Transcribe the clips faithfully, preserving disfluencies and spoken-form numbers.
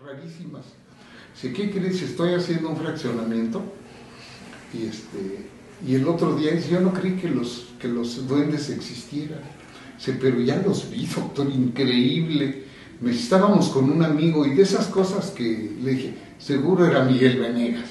rarísimas. Dice, ¿qué crees? Estoy haciendo un fraccionamiento y este y el otro día dice, yo no creí que los, que los duendes existieran. Dice, pero ya los vi, doctor, increíble. Me estábamos con un amigo y de esas cosas que le dije, seguro era Miguel Venegas.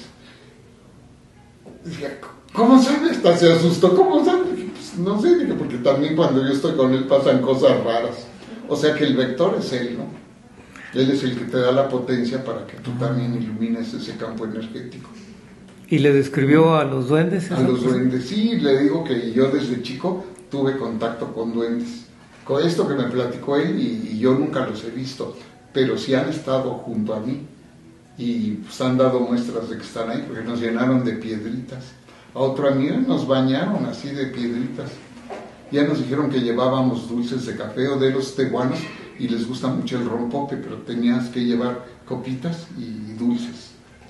Dije, ¿cómo sabe? Hasta se asustó, ¿cómo sabe? Dije, pues no sé, dije, porque también cuando yo estoy con él pasan cosas raras. O sea que el vector es él, ¿no? Él es el que te da la potencia para que tú también ilumines ese campo energético. ¿Y le describió a los duendes? A los duendes, sí, le digo que yo desde chico tuve contacto con duendes. Con esto que me platicó él y, y yo nunca los he visto, pero sí han estado junto a mí y pues han dado muestras de que están ahí porque nos llenaron de piedritas. A otro amigo nos bañaron así de piedritas. Ya nos dijeron que llevábamos dulces de café o de los tehuanos y les gusta mucho el rompope, pero tenías que llevar copitas y dulces.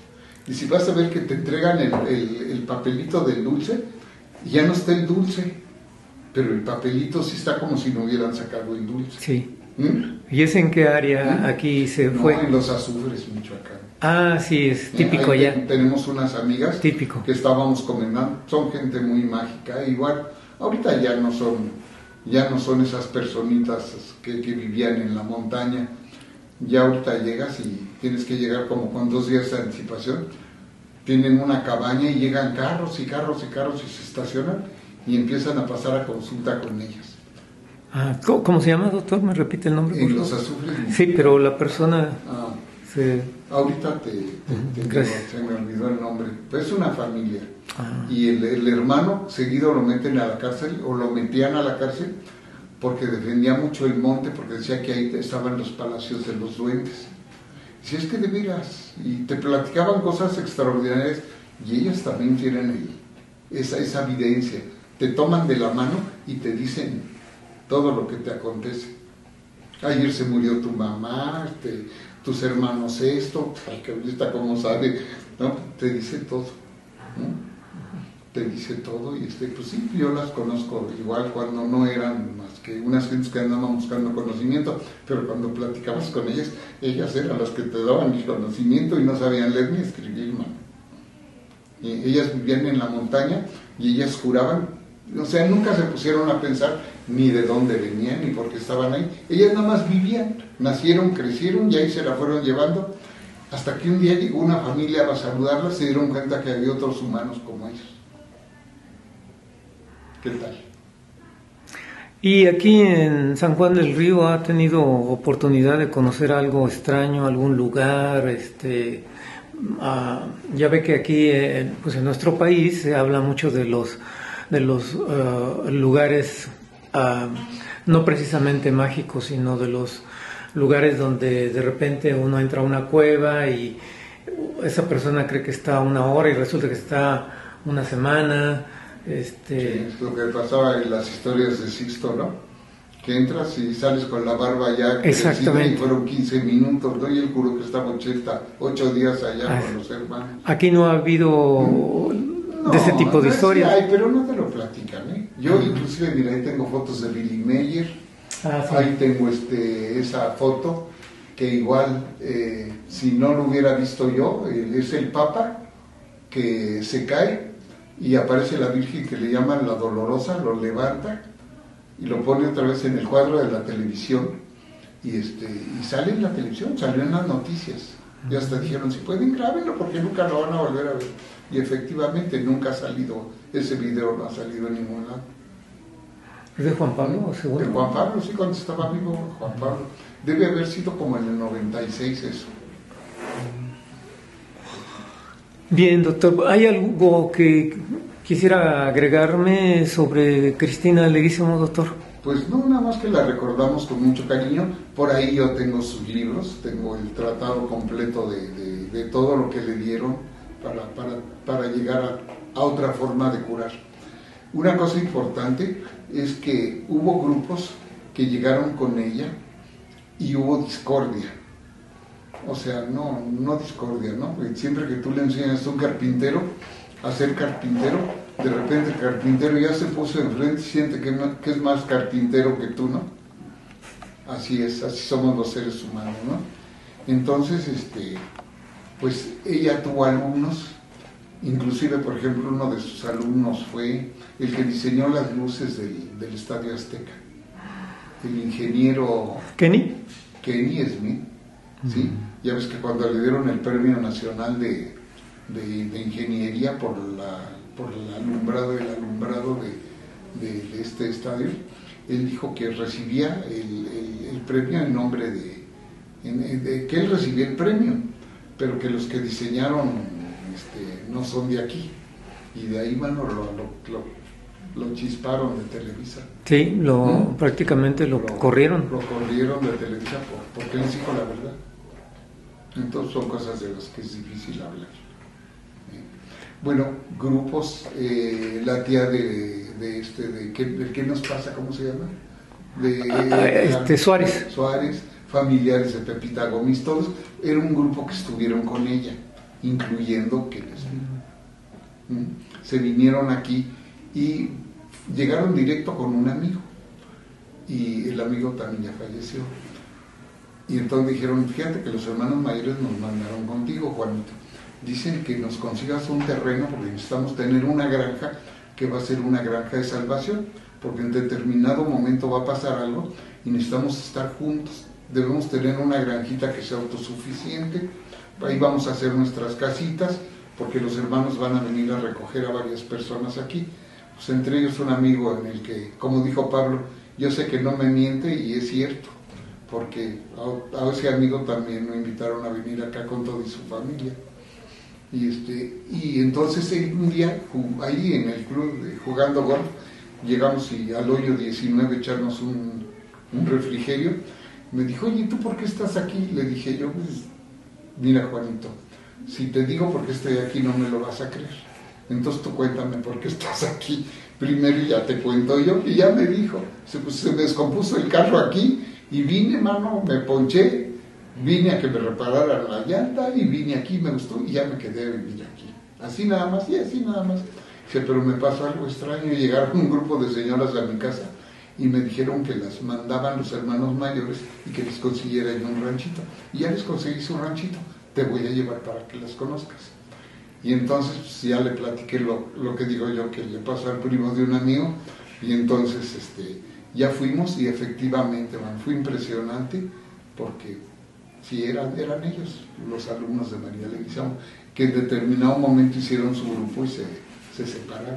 Y si vas a ver que te entregan el, el, el papelito del dulce, ya no está el dulce, pero el papelito sí está como si no hubieran sacado el dulce. Sí. ¿Mm? ¿Y es en qué área ¿Mm? aquí se no, fue? En Los Azufres, Michoacán. Ah, sí, es típico Ahí allá. Tenemos unas amigas típico. que estábamos comentando, son gente muy mágica, igual, ahorita ya no son, ya no son esas personitas que, que vivían en la montaña. Ya ahorita llegas y tienes que llegar como con dos días de anticipación. Tienen una cabaña y llegan carros y carros y carros y se estacionan y empiezan a pasar a consulta con ellas. Ah, ¿cómo, ¿Cómo se llama, doctor? ¿Me repite el nombre? En Los Azufres. Sí, pero la persona... Ah, se... Ahorita te, te, te digo, se me olvidó el nombre. Pues es una familia. Ah. Y el, el hermano seguido lo meten a la cárcel o lo metían a la cárcel porque defendía mucho el monte, porque decía que ahí estaban los palacios de los duendes. Si es que de veras, y te platicaban cosas extraordinarias, y ellas también tienen ahí esa, esa evidencia. Te toman de la mano y te dicen todo lo que te acontece. Ayer se murió tu mamá, este, tus hermanos esto, ay, que ahorita cómo sabe, ¿no? Te dice todo, ¿no? Te dice todo y este, pues sí, yo las conozco igual cuando no eran más que unas gentes que andaban buscando conocimiento, pero cuando platicabas con ellas, ellas eran las que te daban el conocimiento y no sabían leer ni escribir, man. Y ellas vivían en la montaña y ellas juraban, o sea, nunca se pusieron a pensar ni de dónde venían ni por qué estaban ahí. Ellas nada más vivían, nacieron, crecieron y ahí se la fueron llevando, hasta que un día llegó una familia a saludarlas y se dieron cuenta que había otros humanos como ellos. ¿Qué tal? Y aquí en San Juan del Río ha tenido oportunidad de conocer algo extraño, algún lugar, este, uh, ya ve que aquí, eh, pues en nuestro país se habla mucho de los, de los uh, lugares, uh, no precisamente mágicos, sino de los lugares donde de repente uno entra a una cueva y esa persona cree que está una hora y resulta que está una semana. Este... Sí, es lo que pasaba en las historias de Sixto, ¿no? Que entras y sales con la barba ya crecida y fueron quince minutos, ¿no? Y él juró que estaba ochenta, ocho días allá ah, con los hermanos. Aquí no ha habido no, de ese tipo de historias. Sí hay, pero no te lo platican, ¿eh? Yo uh-huh. inclusive, mira, ahí tengo fotos de Billy Mayer, ah, sí. Ahí tengo este, esa foto, que igual, eh, si no lo hubiera visto yo, es el Papa que se cae y aparece la Virgen que le llaman la Dolorosa, lo levanta y lo pone otra vez en el cuadro de la televisión y, este, y sale en la televisión, salió en las noticias y hasta dijeron, si pueden grábenlo porque nunca lo van a volver a ver y efectivamente nunca ha salido, ese video no ha salido en ningún lado. ¿Es de Juan Pablo? ¿Seguro? De Juan Pablo, sí, cuando estaba vivo Juan Pablo, debe haber sido como en el noventa y seis eso. Bien, doctor, ¿hay algo que quisiera agregarme sobre Cristina Leguízamo, doctor? Pues no, nada más que la recordamos con mucho cariño. Por ahí yo tengo sus libros, tengo el tratado completo de, de, de todo lo que le dieron para, para, para llegar a, a otra forma de curar. Una cosa importante es que hubo grupos que llegaron con ella y hubo discordia. O sea, no, no discordia, ¿no? Porque siempre que tú le enseñas a un carpintero a ser carpintero, de repente el carpintero ya se puso enfrente y siente que, no, que es más carpintero que tú, ¿no? Así es, así somos los seres humanos, ¿no? Entonces, este, pues ella tuvo alumnos, inclusive, por ejemplo, uno de sus alumnos fue el que diseñó las luces del, del Estadio Azteca, el ingeniero ¿Kenny? Kenny Smith, ¿sí? Mm. Ya ves que cuando le dieron el Premio Nacional de, de, de Ingeniería por, la, por el alumbrado, el alumbrado de, de, de este estadio, él dijo que recibía el, el, el premio en nombre de, en, de, que él recibía el premio, pero que los que diseñaron este, no son de aquí, y de ahí, bueno, lo, lo, lo lo chisparon de Televisa. Sí, lo, ¿Mm? prácticamente lo, lo corrieron. Lo corrieron de Televisa por, porque les dijo la verdad. Entonces son cosas de las que es difícil hablar. ¿Eh? Bueno, grupos, eh, la tía de, de este, de ¿qué, de qué nos pasa? ¿Cómo se llama? De, ah, este, Suárez. Suárez, familiares de Pepita Gómez, todos, era un grupo que estuvieron con ella, incluyendo que les ¿Mm? se vinieron aquí y llegaron directo con un amigo, y el amigo también ya falleció, y entonces dijeron, fíjate que los hermanos mayores nos mandaron contigo, Juanito, dicen que nos consigas un terreno porque necesitamos tener una granja que va a ser una granja de salvación, porque en determinado momento va a pasar algo y necesitamos estar juntos, debemos tener una granjita que sea autosuficiente, ahí vamos a hacer nuestras casitas, porque los hermanos van a venir a recoger a varias personas aquí. Pues entre ellos un amigo en el que, como dijo Pablo, yo sé que no me miente y es cierto, porque a, a ese amigo también lo invitaron a venir acá con toda su familia. Y, este, y entonces un día, ahí en el club de, jugando golf, llegamos y al hoyo diecinueve echarnos un, un refrigerio. Me dijo, oye, ¿tú por qué estás aquí? Le dije yo, pues, mira Juanito, si te digo por qué estoy aquí no me lo vas a creer. Entonces tú cuéntame por qué estás aquí primero y ya te cuento yo. Y ya me dijo, se, pues, se me descompuso el carro aquí y vine, mano, me ponché, vine a que me repararan la llanta y vine aquí, me gustó y ya me quedé a vivir aquí. Así nada más, y así nada más. Dice, pero me pasó algo extraño, llegaron un grupo de señoras a mi casa y me dijeron que las mandaban los hermanos mayores y que les consiguiera yo un ranchito. Y ya les conseguí su ranchito, te voy a llevar para que las conozcas. Y entonces pues, ya le platiqué lo, lo que digo yo, que le pasó al primo de un amigo, y entonces este, ya fuimos y efectivamente, man, fue impresionante, porque sí, eran, eran ellos, los alumnos de María Leguizamo, que en determinado momento hicieron su grupo y se, se separaron.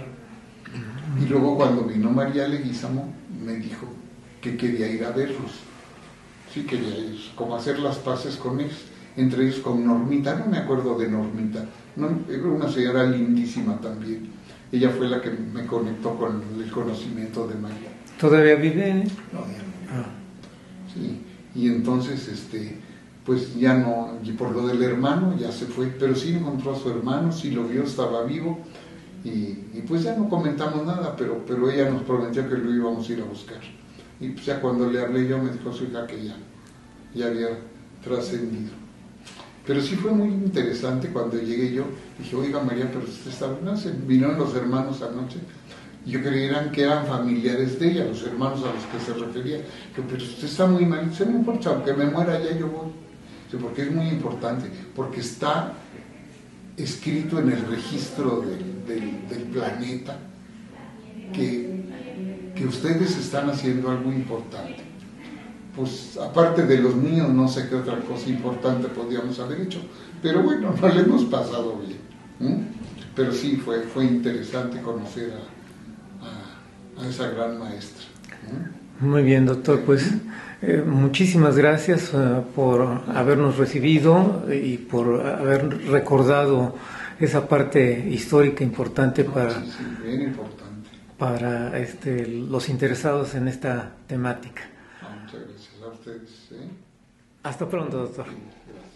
Y luego cuando vino María Leguizamo, me dijo que quería ir a verlos, sí quería ir, como hacer las paces con ellos, entre ellos con Normita, no me acuerdo de Normita, no, era una señora lindísima también, ella fue la que me conectó con el conocimiento de María. ¿Todavía vive? No, ya no. Ah. Sí, y entonces, este, pues ya no, y por lo del hermano ya se fue, pero sí encontró a su hermano, sí lo vio, estaba vivo, y, y pues ya no comentamos nada, pero, pero ella nos prometió que lo íbamos a ir a buscar. Y pues ya cuando le hablé yo me dijo su hija que ya, ya había trascendido. Pero sí fue muy interesante cuando llegué yo, dije, oiga María, pero usted está, no sé, vinieron los hermanos anoche, y yo creían que eran familiares de ella, los hermanos a los que se refería, que, pero usted está muy mal, se no importa, aunque me muera ya yo voy, sí, porque es muy importante, porque está escrito en el registro del, del, del planeta que, que ustedes están haciendo algo importante. Pues aparte de los niños, no sé qué otra cosa importante podíamos haber hecho, pero bueno, no le hemos pasado bien. ¿eh? Pero sí, fue, fue interesante conocer a, a, a esa gran maestra. ¿eh? Muy bien, doctor, pues eh, muchísimas gracias uh, por habernos recibido y por haber recordado esa parte histórica importante para, sí, sí, bien importante. para este, los interesados en esta temática. Muchas gracias a ustedes. ¿eh? Hasta pronto, doctor. Sí, gracias.